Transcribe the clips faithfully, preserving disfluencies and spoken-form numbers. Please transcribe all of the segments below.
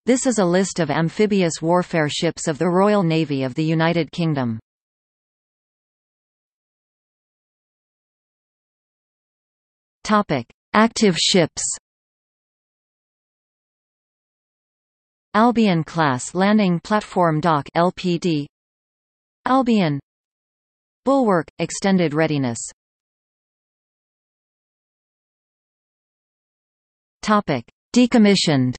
This is a list of amphibious warfare ships of the Royal Navy of the United Kingdom. Topic: Active ships. Albion class landing platform dock L P D. Albion. Bulwark extended readiness. Topic: Decommissioned.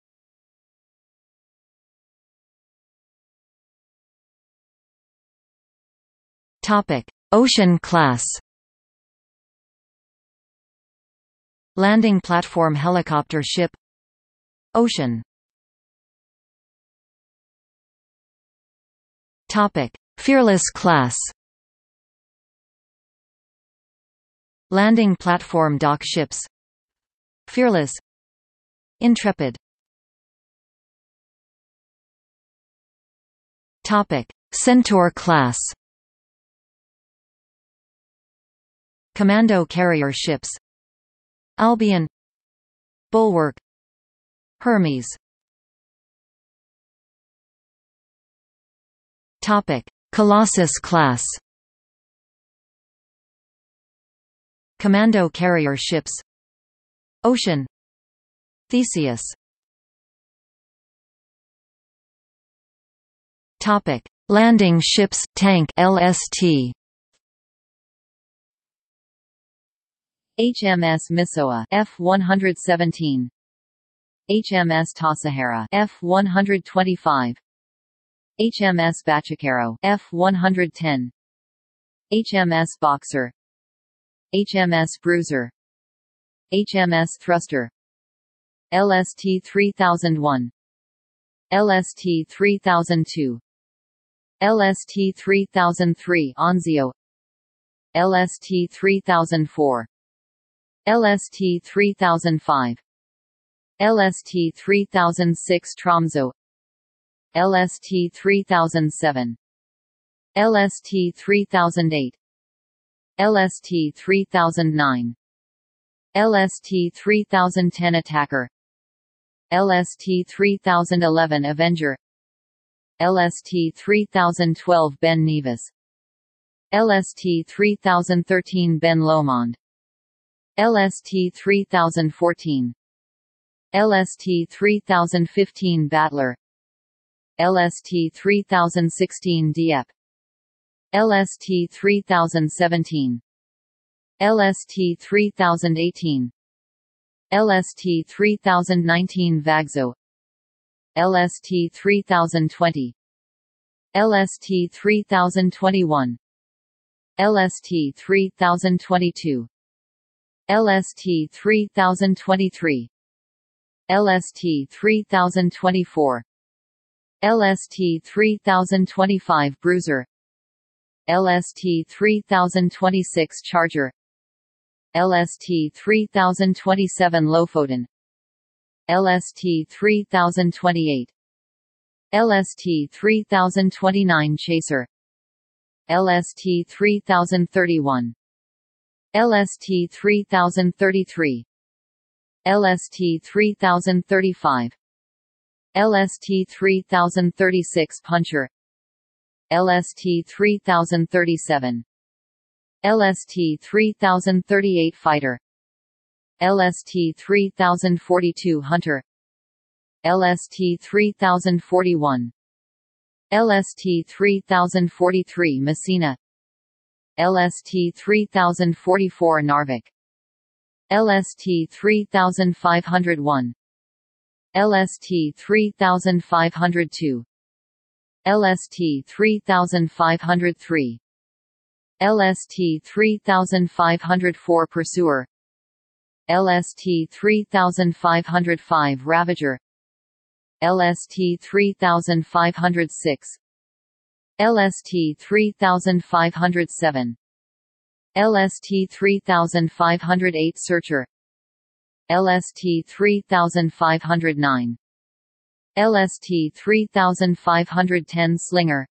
Topic: Ocean class. Landing platform helicopter ship. Ocean. Topic: Fearless class. Landing platform dock ships. Fearless. Intrepid. Topic: Centaur class. Commando carrier ships. Albion. Bulwark. Hermes. Topic: Colossus class. Commando carrier ships. Ocean. Theseus. Topic: Landing ships tank L S T. H M S Missoa F one seventeen, H M S Tassajara F one twenty-five, H M S Bachacaro F one ten, H M S Boxer, H M S Bruiser, H M S Thruster, L S T three thousand one, L S T three thousand two, L S T three thousand three Anzio, L S T three thousand four, L S T three thousand five, L S T three thousand six Tromso, L S T three thousand seven, L S T three thousand eight, L S T three thousand nine, L S T three thousand ten Attacker, L S T three thousand eleven Avenger, L S T three thousand twelve Ben Nevis, L S T three thousand thirteen Ben Lomond, L S T three thousand fourteen, L S T three thousand fifteen Battler, L S T three thousand sixteen Dieppe, L S T three thousand seventeen, L S T three thousand eighteen, L S T three thousand nineteen Vagzo, L S T three thousand twenty, L S T three thousand twenty-one, L S T three thousand twenty-two, L S T three thousand twenty-three, L S T three thousand twenty-four, L S T three thousand twenty-five Bruiser, L S T three thousand twenty-six Charger, L S T three thousand twenty-seven Lofoten, L S T three thousand twenty-eight, L S T three thousand twenty-nine Chaser, L S T three thousand thirty-one, L S T three thousand thirty-three, L S T three thousand thirty-five, L S T three thousand thirty-six Puncher, L S T three thousand thirty-seven, L S T three thousand thirty-eight Fighter, L S T three thousand forty-two Hunter, L S T three thousand forty-one, L S T three thousand forty-three Messina, L S T three thousand forty-four Narvik, L S T three thousand five hundred one, L S T three thousand five hundred two, L S T three thousand five hundred three, L S T three thousand five hundred four Pursuer, L S T three thousand five hundred five Ravager, L S T three thousand five hundred six, L S T three thousand five hundred seven, L S T three thousand five hundred eight Searcher, L S T three thousand five hundred nine, L S T three thousand five hundred ten Slinger,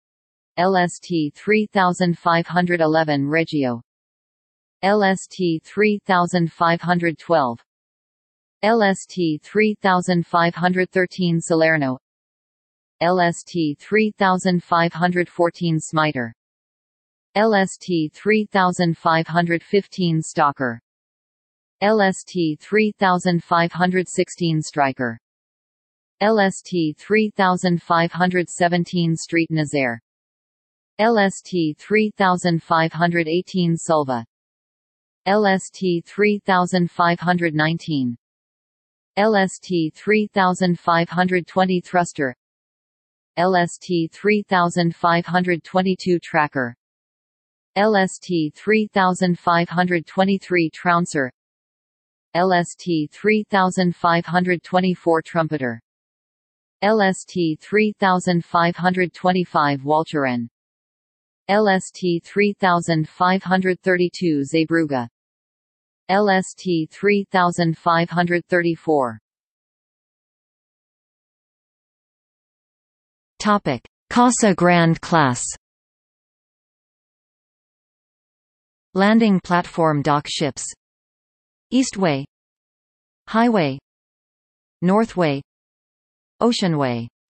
L S T three thousand five hundred eleven Regio, L S T three thousand five hundred twelve, L S T three five one three Salerno, L S T three five one four Smiter, L S T three five one five Stalker, L S T three five one six Striker, L S T three five one seven Street Nazaire, L S T three five one eight Sulva, L S T three five one nine, L S T three five one zero Thruster, L S T three five one two Tracker, L S T three five one three Trouncer, L S T three five one four Trumpeter, L S T three five two five Walcheren, L S T three five three two Zeebrugge, L S T three five three four. Topic: Casa Grande class. Landing platform dock ships: Eastway, Highway, Northway, Oceanway.